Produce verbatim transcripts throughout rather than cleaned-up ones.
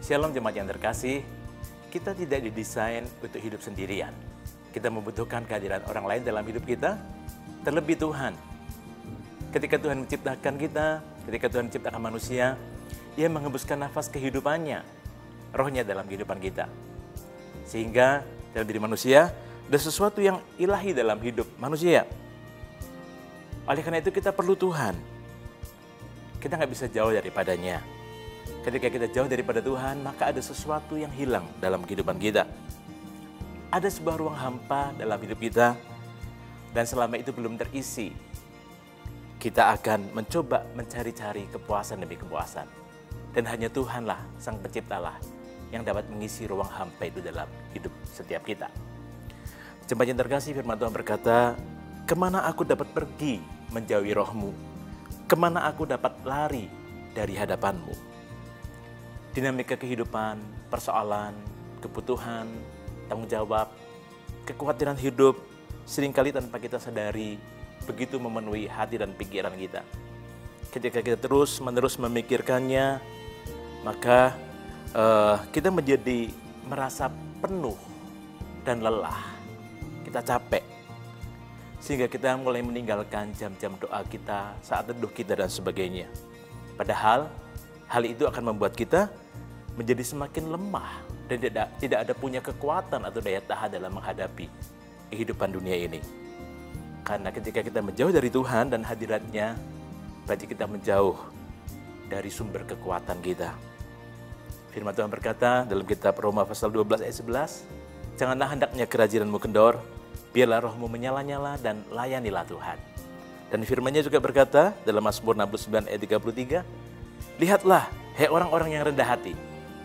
Shalom jemaat yang terkasih, kita tidak didesain untuk hidup sendirian. Kita membutuhkan kehadiran orang lain dalam hidup kita, terlebih Tuhan. Ketika Tuhan menciptakan kita, ketika Tuhan menciptakan manusia, Ia mengembuskan nafas kehidupannya, rohnya dalam kehidupan kita. Sehingga dalam diri manusia, ada sesuatu yang ilahi dalam hidup manusia. Oleh karena itu kita perlu Tuhan. Kita nggak bisa jauh daripadanya. Ketika kita jauh daripada Tuhan, maka ada sesuatu yang hilang dalam kehidupan kita. Ada sebuah ruang hampa dalam hidup kita, dan selama itu belum terisi, kita akan mencoba mencari-cari kepuasan demi kepuasan. Dan hanya Tuhanlah, Sang Penciptalah, yang dapat mengisi ruang hampa itu dalam hidup setiap kita. Jemaat yang terkasih, firman Tuhan berkata, "Kemana aku dapat pergi menjauhi rohmu? Kemana aku dapat lari dari hadapanmu?" Dinamika kehidupan, persoalan, kebutuhan, tanggung jawab, kekhawatiran hidup, seringkali tanpa kita sadari, begitu memenuhi hati dan pikiran kita. Ketika kita terus-menerus memikirkannya, maka uh, kita menjadi merasa penuh dan lelah. Kita capek. Sehingga kita mulai meninggalkan jam-jam doa kita, saat teduh kita, dan sebagainya. Padahal, hal itu akan membuat kita menjadi semakin lemah dan tidak, tidak ada punya kekuatan atau daya tahan dalam menghadapi kehidupan dunia ini. Karena ketika kita menjauh dari Tuhan dan hadiratnya, berarti kita menjauh dari sumber kekuatan kita. Firman Tuhan berkata dalam kitab Roma pasal dua belas ayat sebelas, "Janganlah hendaknya kerajilanmu kendor, biarlah rohmu menyala-nyala dan layanilah Tuhan." Dan firman-Nya juga berkata dalam Mazmur enam puluh sembilan ayat tiga puluh tiga, "Lihatlah, hai orang-orang yang rendah hati,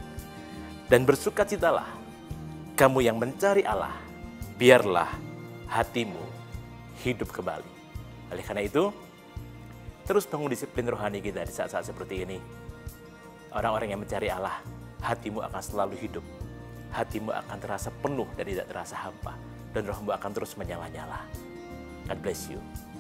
dan bersukacitalah, kamu yang mencari Allah, biarlah hatimu hidup kembali." Oleh karena itu, terus bangun disiplin rohani kita di saat-saat seperti ini. Orang-orang yang mencari Allah, hatimu akan selalu hidup. Hatimu akan terasa penuh dan tidak terasa hampa. Dan rohmu akan terus menyala-nyala. God bless you.